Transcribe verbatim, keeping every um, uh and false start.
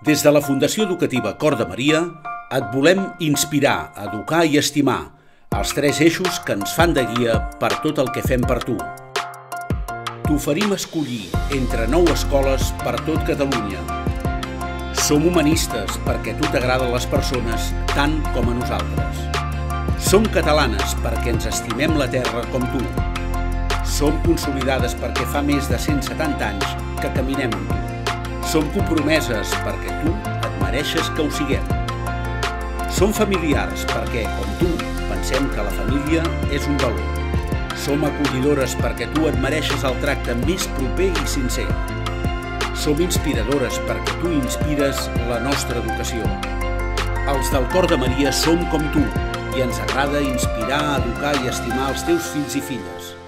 Des de la Fundació Educativa Cor de Maria et volem inspirar, educar i estimar, els tres eixos que ens fan de guia per tot el que fem per tu. T'oferim escollir entre nou escoles per tot Catalunya. Som humanistes perquè a tu t'agraden les persones tant com a nosaltres. Som catalanes perquè ens estimem la terra com tu. Som consolidades perquè fa més de cent setanta anys que caminem amb tu. Som compromeses perquè tu et mereixes que ho siguem. Som familiars perquè, com tu, pensem que la família és un valor. Som acollidores perquè tu et mereixes el tracte més proper i sincer. Som inspiradores perquè tu inspires la nostra educació. Els del Cor de Maria som com tu i ens agrada inspirar, educar i estimar els teus fills i filles.